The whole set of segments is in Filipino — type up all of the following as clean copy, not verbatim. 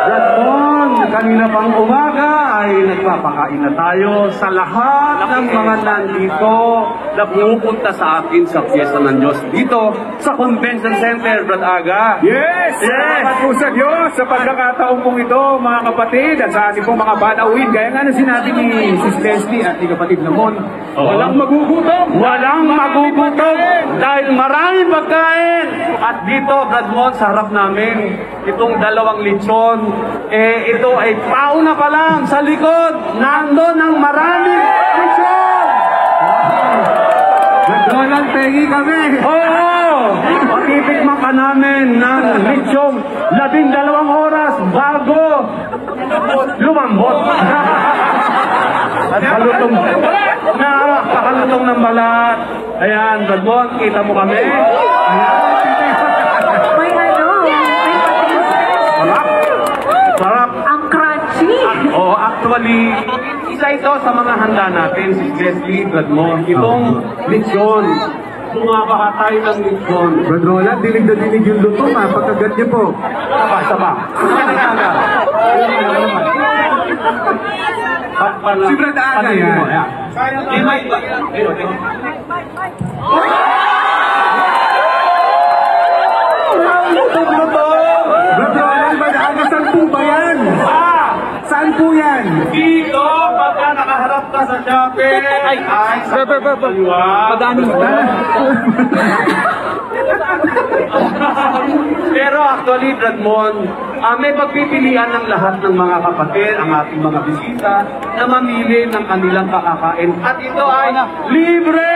Radmon, kanina pang umaga ay nagpapakain na tayo sa lahat ng mga nandito na pumupunta sa akin sa Fiesta ng Diyos dito sa Convention Center, Brad Aga. Yes! Salamat po sa Diyos sa pagkakataon pong ito, mga kapatid, at sa ating pong mga banawin. Gaya nga na sinabi ni Sis Leslie at ni kapatid Namon, walang magugutom! Walang magugutom dahil maraming pagkain. At dito, Bradmon, sa harap namin, itong 2 lechon, ito ay pauna pa lang sa likod. Nandun ang maraming lechon. Nagdolang tengi kami! Oo! Patitikman ka namin ng lechon 12 oras bago lumambot. At nakalutong ng balat. Ayan, Bradmon, kita mo kami. May Sarap. ang crunchy. Actually, isa ito sa mga handa natin, si Leslie, Bradmon. Itong lechon. Bumabaka tayo ng lechon. Brad Roland, dinig na dinig yung luto, pagkagat niyo po. Saba. Si Brad Aga yan. Brad Roland, Brad Aga, saan po ba yan? Saan po yan? Dito, pagka nakaharap ka sa Shopee, ay sa madami. Pero actually, Bradmon, may pagpipilian ng lahat ng mga kapatid, ang ating mga bisita, na mamili ng kanilang kakakain. At ito ay libre!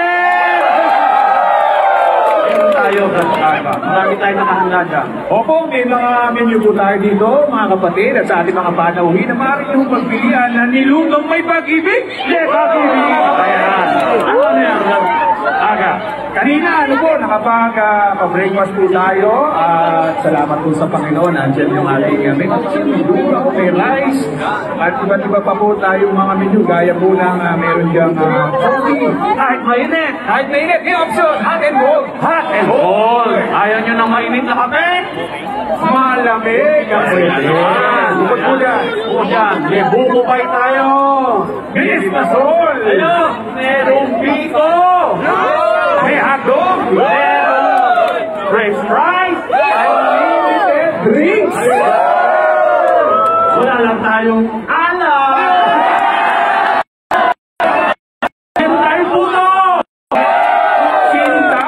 Tayo, marami tayong nakahanda dyan. Opo, may mga menu po tayo dito, mga kapatid, at sa ating mga panauhin na maaari niyong pagpilian na nilutong may pag-ibig. Yes, pag-ibig! Ayan. Ano na yan, Aga? Kanina, nakapag-breakfast po tayo, at salamat po sa Panginoon, andyan yung ating may lugaw, may rice, at iba't iba pa po tayong mga menu, gaya po ng meron diyang coffee. Kahit mainit! May option, hot and cold. Hot and cold! Ayaw nyo ng mainit na kape? Malamig ang pwede. Bukod po dyan. O dyan, may buko pie tayo! Bilis na sol! Ayun! Merong biko! May hotdog! Merong french fries! Unlimited drinks! Wala lang tayong alak! Meron tayong puno! Sinta!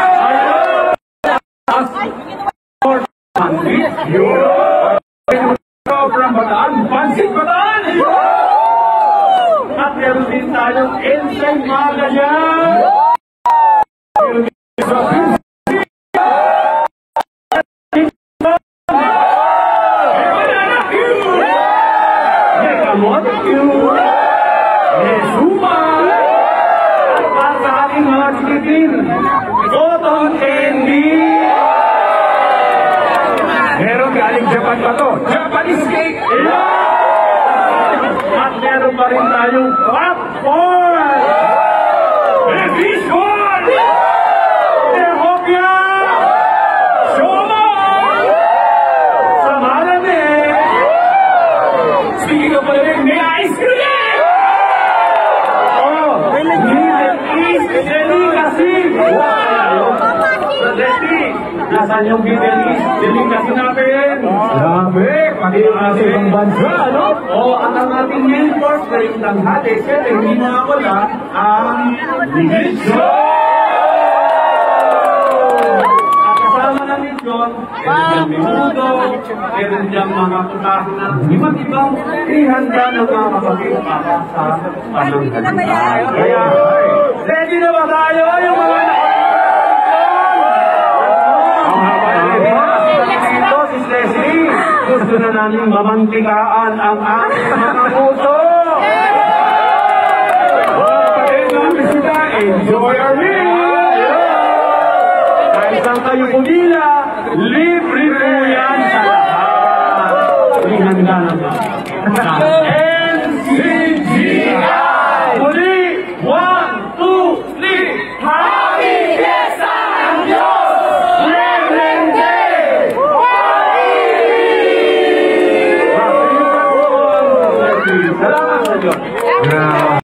Pansit! Sobrang bataan! Pansit bataan! At meron din tayong enzyme magayan! Kamot, Suma, at sa ating mga chikitin, cotton candy. Meron galing Japan pa to. Japanese cake! At meron pa rin tayong popcorn. Bishon! Hopya! Shoma! Sa malamig! Speaking of malamig, may ice cream! Oh, Middle East Delicacy! Leslie, nasaan yung Middle East Delicacy natin? Grabe! Pati yung ating ibang bansa, ano? Oh, at ang ating main course ngayong tanghali, siyempre hindi mawawala ang lechon! At kasama ng lechon, meron diyang menudo, meron diyang mga putahe na iba't ibang ihanda ng mga kapatid para sa pananggalingan. Kaya, ready na ba tayo yung mga Leslie, gusto na namin mamantikaan ang ating mga puso. Kapatid mga bisita, enjoy our meal! Kahit saan kayo pumila, libre po yan sa lahat. Ihanda naman. NCGI! Muli, 1, 2, 3, Happy Fiesta ng Diyos! Reverend Day! Salamat sa Diyos. Grabe.